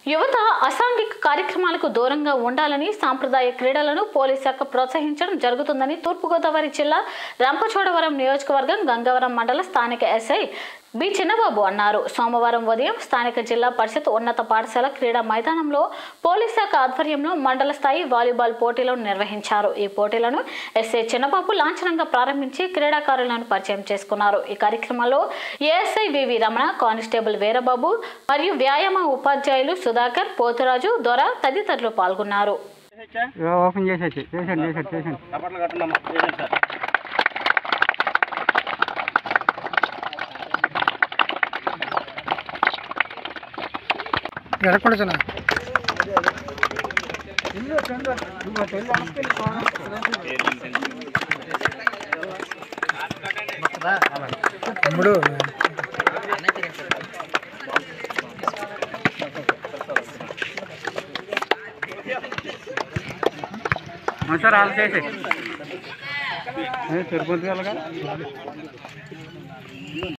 యువత అసాంఘిక కార్యక్రమాలకు దూరంగా ఉండాలని సాంప్రదాయ క్రీడలను పోలీస్ శాఖ ప్రోత్సహించడం జరుగుతుందని తూర్పుగోదావరి జిల్లా రంపచోడవరం నియోజకవర్గం గంగవరం మండల స్థానిక ఎస్ఐ బి చిన్నబాబు అన్నారు. సోమవారం ఉదయం స్థానిక జిల్లా పరిషత్ ఉన్నత పాఠశాల క్రీడా మైదానంలో పోలీస్ శాఖ ఆధ్వర్యంలో మండల స్థాయి వాలీబాల్ పోటీలను నిర్వహించారు. ఈ పోటీలను ఎస్ఐ చిన్నబాబు లాంఛనంగా ప్రారంభించి క్రీడాకారులను పరిచయం చేసుకున్నారు. ఈ కార్యక్రమంలో ASI VV Ramana, constable Veerababu మరియు వ్యాయామ ఉపాధ్యాయులు సుధాకర్, పోతురాజు, దొర తదితరులు పాల్గొన్నారు. సార్ ఆల్ చేసి సరిపోతుంది అలాగా